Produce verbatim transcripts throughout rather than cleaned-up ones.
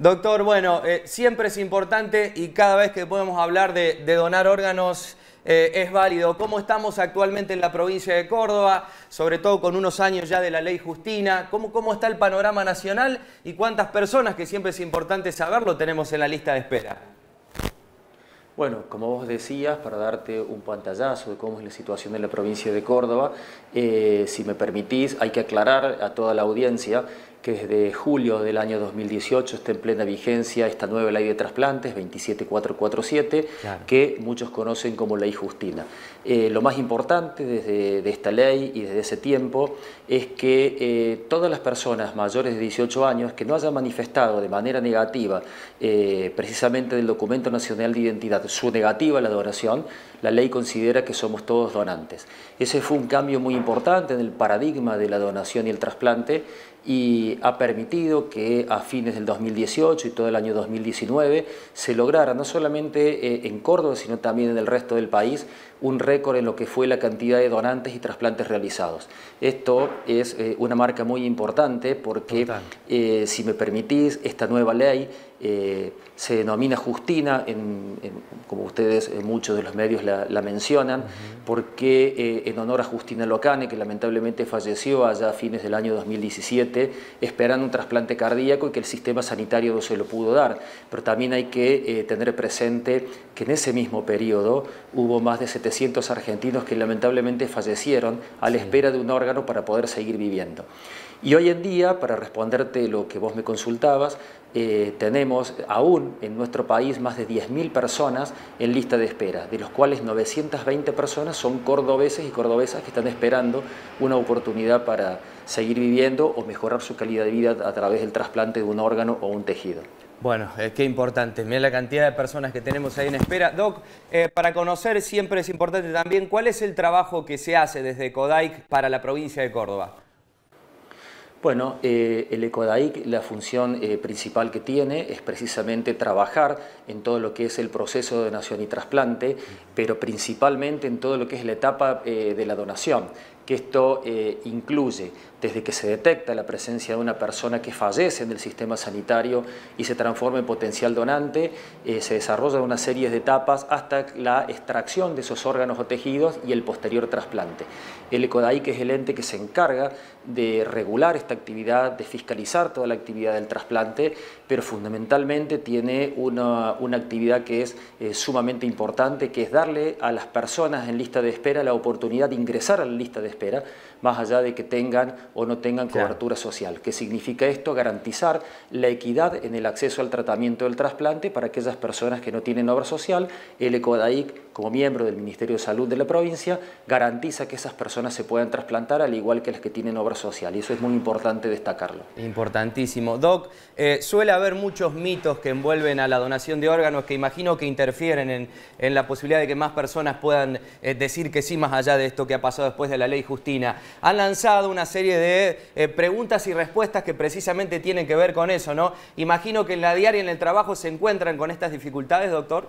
Doctor, bueno, eh, siempre es importante y cada vez que podemos hablar de, de donar órganos eh, es válido. ¿Cómo estamos actualmente en la provincia de Córdoba? Sobre todo con unos años ya de la ley Justina. ¿Cómo, cómo está el panorama nacional y cuántas personas, que siempre es importante saberlo, tenemos en la lista de espera? Bueno, como vos decías, para darte un pantallazo de cómo es la situación de la provincia de Córdoba, eh, si me permitís, hay que aclarar a toda la audiencia que desde julio del año dos mil dieciocho está en plena vigencia esta nueva ley de trasplantes, veintisiete mil cuatrocientos cuarenta y siete, claro, que muchos conocen como ley Justina. Eh, lo más importante desde de esta ley y desde ese tiempo es que eh, todas las personas mayores de dieciocho años que no hayan manifestado de manera negativa, eh, precisamente del documento nacional de identidad, su negativa a la donación, la ley considera que somos todos donantes. Ese fue un cambio muy importante en el paradigma de la donación y el trasplante, y ha permitido que a fines del dos mil dieciocho y todo el año dos mil diecinueve se lograra, no solamente eh, en Córdoba, sino también en el resto del país, un récord en lo que fue la cantidad de donantes y trasplantes realizados. Esto es eh, una marca muy importante porque, eh, si me permitís, esta nueva ley eh, se denomina Justina, en, en, como ustedes, eh, muchos de los medios la, la mencionan, uh-huh, porque eh, en honor a Justina Locane, que lamentablemente falleció allá a fines del año dos mil diecisiete, esperando un trasplante cardíaco y que el sistema sanitario no se lo pudo dar. Pero también hay que eh, tener presente que en ese mismo periodo hubo más de setecientos argentinos que lamentablemente fallecieron a la espera de un órgano para poder seguir viviendo. Y hoy en día, para responderte lo que vos me consultabas, eh, tenemos aún en nuestro país más de diez mil personas en lista de espera, de los cuales novecientas veinte personas son cordobeses y cordobesas que están esperando una oportunidad para seguir viviendo o mejorar su calidad de vida a través del trasplante de un órgano o un tejido. Bueno, eh, qué importante. Mira la cantidad de personas que tenemos ahí en espera. Doc, eh, para conocer siempre es importante también cuál es el trabajo que se hace desde ECODAIC para la provincia de Córdoba. Bueno, eh, el ECODAIC, la función eh, principal que tiene es precisamente trabajar en todo lo que es el proceso de donación y trasplante, pero principalmente en todo lo que es la etapa eh, de la donación, que esto eh, incluye desde que se detecta la presencia de una persona que fallece en el sistema sanitario y se transforma en potencial donante, eh, se desarrolla una serie de etapas hasta la extracción de esos órganos o tejidos y el posterior trasplante. El ECODAIC es el ente que se encarga de regular esta actividad, de fiscalizar toda la actividad del trasplante, pero fundamentalmente tiene una, una actividad que es eh, sumamente importante, que es darle a las personas en lista de espera la oportunidad de ingresar a la lista de espera, más allá de que tengan o no tengan cobertura social. ¿Qué significa esto? Garantizar la equidad en el acceso al tratamiento del trasplante para aquellas personas que no tienen obra social. El ECODAIC, como miembro del Ministerio de Salud de la provincia, garantiza que esas personas se puedan trasplantar al igual que las que tienen obra social, y eso es muy importante destacarlo. Importantísimo. Doc, eh, suele haber muchos mitos que envuelven a la donación de órganos que imagino que interfieren en, en la posibilidad de que más personas puedan eh, decir que sí, más allá de esto que ha pasado después de la ley Justina. Han lanzado una serie de eh, preguntas y respuestas que precisamente tienen que ver con eso, ¿no? Imagino que en la diaria, en el trabajo, se encuentran con estas dificultades, doctor.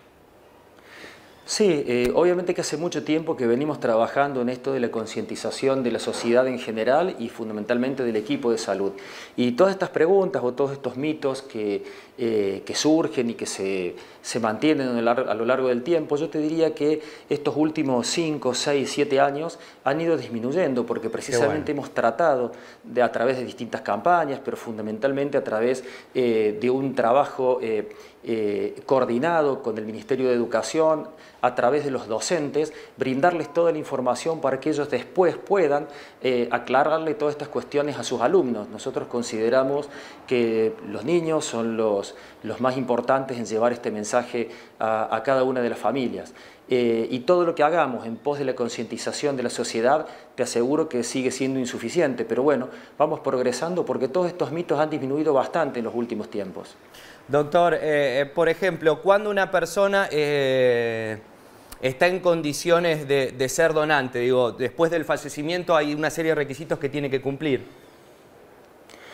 Sí, eh, obviamente que hace mucho tiempo que venimos trabajando en esto de la concientización de la sociedad en general y fundamentalmente del equipo de salud. Y todas estas preguntas o todos estos mitos que, eh, que surgen y que se, se mantienen a lo largo del tiempo, yo te diría que estos últimos cinco, seis, siete años han ido disminuyendo porque precisamente bueno. hemos tratado de, a través de distintas campañas, pero fundamentalmente a través eh, de un trabajo eh, eh, coordinado con el Ministerio de Educación, a través de los docentes, brindarles toda la información para que ellos después puedan eh, aclararle todas estas cuestiones a sus alumnos. Nosotros consideramos que los niños son los, los más importantes en llevar este mensaje a, a cada una de las familias. Eh, y todo lo que hagamos en pos de la concientización de la sociedad, te aseguro que sigue siendo insuficiente, pero bueno, vamos progresando porque todos estos mitos han disminuido bastante en los últimos tiempos. Doctor, eh, por ejemplo, cuando una persona eh, está en condiciones de, de ser donante, digo, después del fallecimiento hay una serie de requisitos que tiene que cumplir.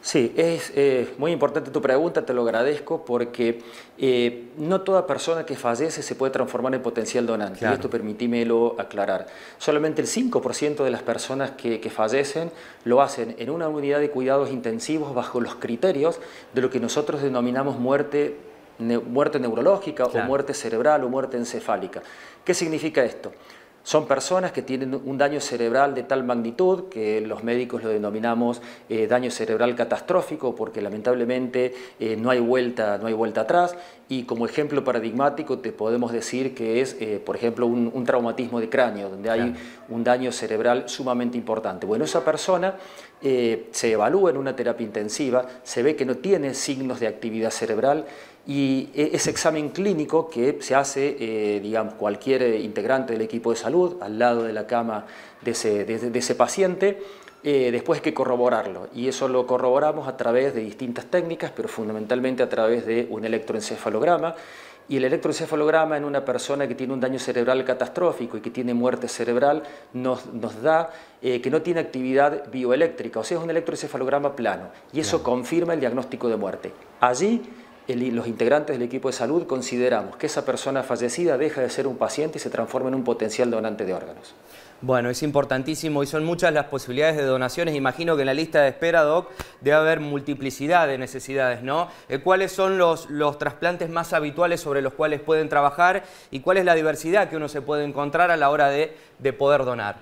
Sí, es eh, muy importante tu pregunta, te lo agradezco, porque eh, no toda persona que fallece se puede transformar en potencial donante, claro. Y esto permitímelo aclarar. Solamente el cinco por ciento de las personas que, que fallecen lo hacen en una unidad de cuidados intensivos bajo los criterios de lo que nosotros denominamos muerte, ne, muerte neurológica, claro. O muerte cerebral o muerte encefálica. ¿Qué significa esto? Son personas que tienen un daño cerebral de tal magnitud que los médicos lo denominamos eh, daño cerebral catastrófico, porque lamentablemente eh, no hay vuelta, no hay vuelta atrás, y como ejemplo paradigmático te podemos decir que es, eh, por ejemplo, un, un traumatismo de cráneo, donde hay claro. un daño cerebral sumamente importante. Bueno, esa persona eh, se evalúa en una terapia intensiva, se ve que no tiene signos de actividad cerebral, y ese examen clínico que se hace, eh, digamos, cualquier integrante del equipo de salud al lado de la cama de ese, de, de ese paciente, eh, después hay que corroborarlo. Y eso lo corroboramos a través de distintas técnicas, pero fundamentalmente a través de un electroencefalograma. Y el electroencefalograma en una persona que tiene un daño cerebral catastrófico y que tiene muerte cerebral nos, nos da eh, que no tiene actividad bioeléctrica, o sea, es un electroencefalograma plano. Y eso claro. confirma el diagnóstico de muerte. Allí, El, los integrantes del equipo de salud consideramos que esa persona fallecida deja de ser un paciente y se transforma en un potencial donante de órganos. Bueno, es importantísimo y son muchas las posibilidades de donaciones. Imagino que en la lista de espera, Doc, debe haber multiplicidad de necesidades, ¿no? ¿Cuáles son los, los trasplantes más habituales sobre los cuales pueden trabajar y cuál es la diversidad que uno se puede encontrar a la hora de, de poder donar?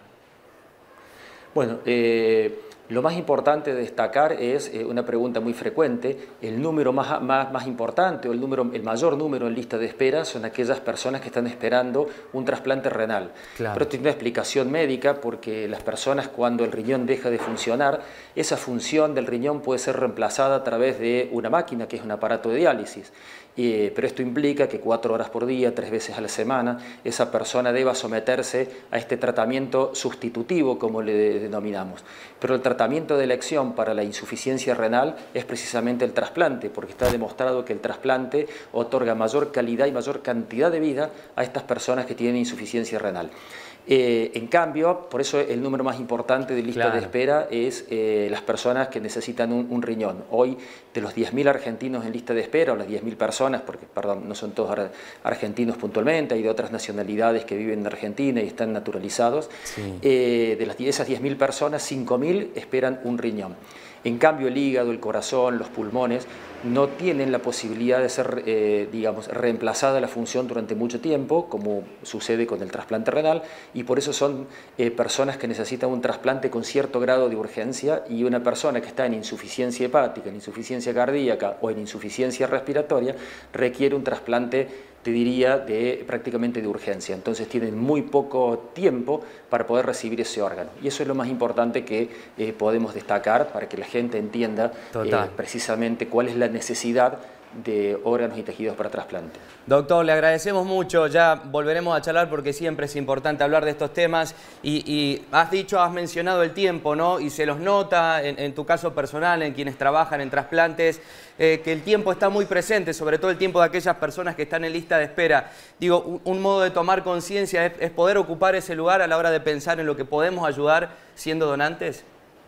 Bueno, eh... lo más importante de destacar es eh, una pregunta muy frecuente, el número más, más, más importante o el, número, el mayor número en lista de espera son aquellas personas que están esperando un trasplante renal. Claro. Pero tiene una explicación médica porque las personas cuando el riñón deja de funcionar, esa función del riñón puede ser reemplazada a través de una máquina que es un aparato de diálisis. Eh, pero esto implica que cuatro horas por día, tres veces a la semana, esa persona deba someterse a este tratamiento sustitutivo, como le denominamos. Pero el tratamiento de elección para la insuficiencia renal es precisamente el trasplante, porque está demostrado que el trasplante otorga mayor calidad y mayor cantidad de vida a estas personas que tienen insuficiencia renal. Eh, en cambio, por eso el número más importante de lista claro. de espera es eh, las personas que necesitan un, un riñón. Hoy, de los diez mil argentinos en lista de espera, o las diez mil personas, porque perdón, no son todos ar argentinos puntualmente, hay de otras nacionalidades que viven en Argentina y están naturalizados, sí. eh, de las, esas diez mil personas, cinco mil esperan un riñón. En cambio, el hígado, el corazón, los pulmones no tienen la posibilidad de ser, eh, digamos, reemplazada la función durante mucho tiempo, como sucede con el trasplante renal, y por eso son eh, personas que necesitan un trasplante con cierto grado de urgencia, y una persona que está en insuficiencia hepática, en insuficiencia cardíaca o en insuficiencia respiratoria requiere un trasplante, te diría, de prácticamente de urgencia. Entonces tienen muy poco tiempo para poder recibir ese órgano. Y eso es lo más importante que eh, podemos destacar para que la gente entienda eh, precisamente cuál es la necesidad de órganos y tejidos para trasplante. Doctor, le agradecemos mucho, ya volveremos a charlar porque siempre es importante hablar de estos temas y, y has dicho, has mencionado el tiempo, ¿no? Y se los nota en, en tu caso personal, en quienes trabajan en trasplantes, eh, que el tiempo está muy presente, sobre todo el tiempo de aquellas personas que están en lista de espera. Digo, un, un modo de tomar conciencia es, es poder ocupar ese lugar a la hora de pensar en lo que podemos ayudar siendo donantes.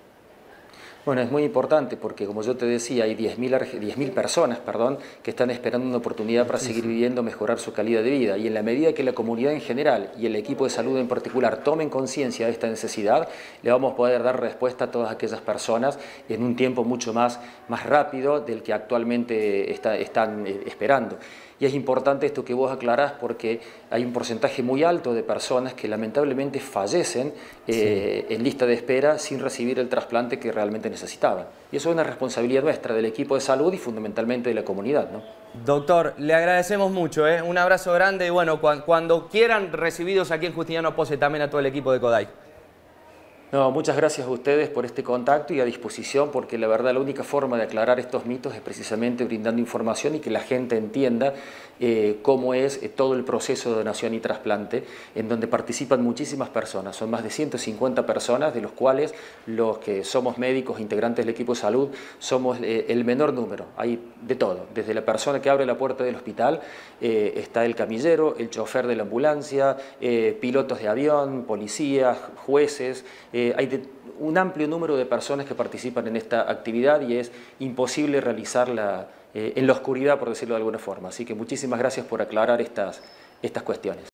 Bueno, es muy importante porque, como yo te decía, hay diez mil personas perdón, que están esperando una oportunidad para seguir viviendo, mejorar su calidad de vida. Y en la medida que la comunidad en general y el equipo de salud en particular tomen conciencia de esta necesidad, le vamos a poder dar respuesta a todas aquellas personas en un tiempo mucho más, más rápido del que actualmente está, están esperando. Y es importante esto que vos aclarás porque hay un porcentaje muy alto de personas que lamentablemente fallecen eh, sí. en lista de espera sin recibir el trasplante que realmente necesitaban. Y eso es una responsabilidad nuestra, del equipo de salud y fundamentalmente de la comunidad, ¿no? Doctor, le agradecemos mucho, ¿eh? Un abrazo grande y bueno, cu cuando quieran, recibidos aquí en Justiniano Pose, también a todo el equipo de Koday. No, muchas gracias a ustedes por este contacto y a disposición, porque la verdad la única forma de aclarar estos mitos es precisamente brindando información y que la gente entienda eh, cómo es eh, todo el proceso de donación y trasplante, en donde participan muchísimas personas. Son más de ciento cincuenta personas, de los cuales los que somos médicos, integrantes del equipo de salud, somos eh, el menor número. Hay de todo, desde la persona que abre la puerta del hospital, eh, está el camillero, el chofer de la ambulancia, eh, pilotos de avión, policías, jueces, eh, hay de un amplio número de personas que participan en esta actividad y es imposible realizarla eh, en la oscuridad, por decirlo de alguna forma. Así que muchísimas gracias por aclarar estas, estas cuestiones.